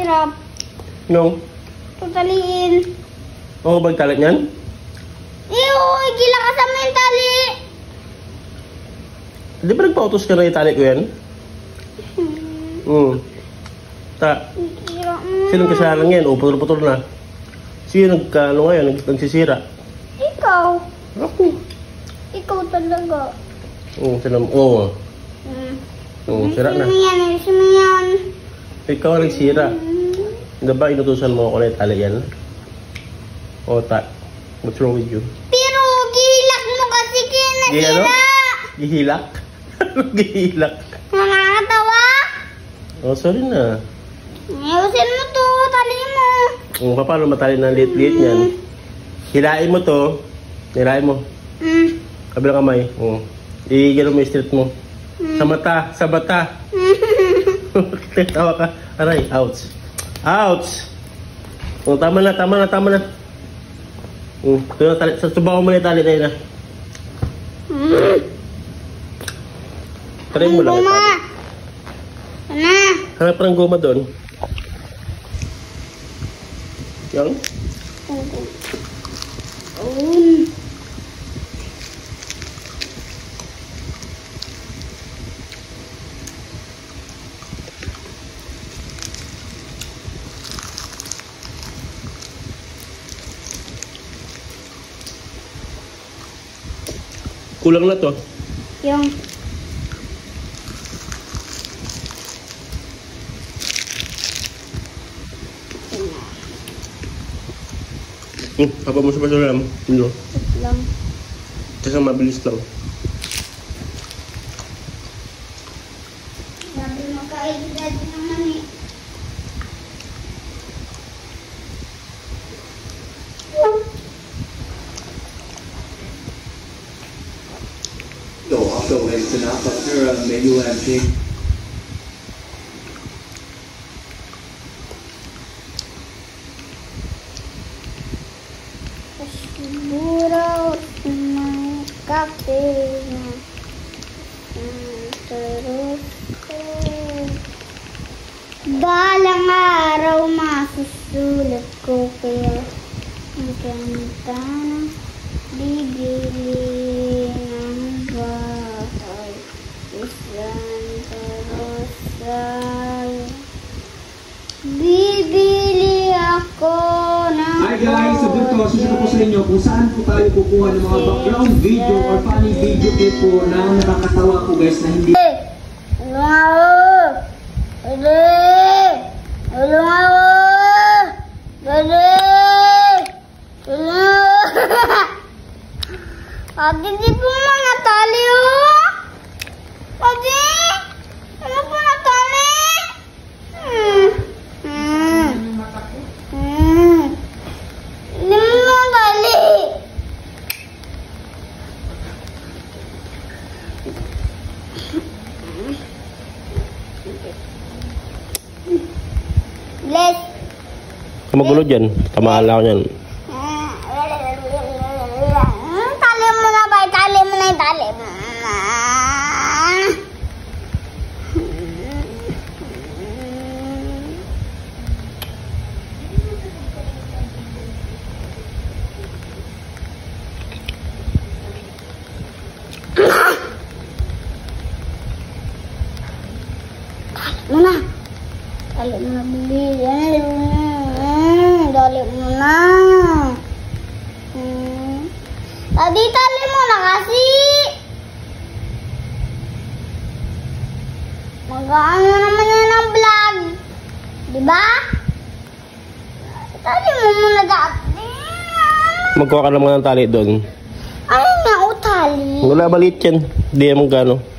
hirap. No? Tutaliin. Oo, bagtalit niyan? Ew, gila ka sa may tali. Di ba nagpa-utos ka na itali ko yan? Hirap mo. Sinong kasalanan yan? O, putol-putol na. Sino ngayon, nagsisira? Ikaw. Ako. Ikaw talaga. Oo, sira na. Ayusin mo yan. Ikaw ang nagsira. Diba inutusan mo ako na itali yan? O, what's wrong with you? Pero gihilak mo kasi kinasira. Gihilak? Gihilak? Nakakatawa. Oh, sorry na. Ayusin mo to, tali mo. Paano matali ng liit-liit niyan? Hilain mo to. Hilain mo. Kabilang kamay. Igano mo yung street mo. Sa mata. Sa bata. Tawa ka. Aray, ouch. Ouch! Tama na. Sa subaw mo na yung tali na yun na. Try mo lang. Guma. Ano? Hanap ng goma doon. Yan. Kulang na to. Yung. Apa mo sa dalam? Hindi. Lang. Kasi mabilis lang. Sabi mo kaedad naman eh. After medicine, after menu and thing. Siguro may kape na terus balang araw masusulat ko kaya ang ganda ng bibili ng bahay Santa Rosa. Bibili ako ng Hi guys, so dito susunod ko sa inyo kung saan po tayo kukuha ng mga background video or funny video clip po na nakakatawa po guys na hindi Ate, di po natali oh. Ate, ano po natali? Hindi mo natali. Bless. Magulo dyan. Tamaan lang ako yan. Tali mo na ba? Tali mo na yung tali mo. Muna. Dali mo na, bibi. Dali mo na. Tadi tali mo na kasi. Mag-ano naman yan ang vlog. Diba? Tali mo muna dati. Magkuha ka naman ng tali doon. Ano nga o tali? Wala maliit yan. Hindi yan magkano.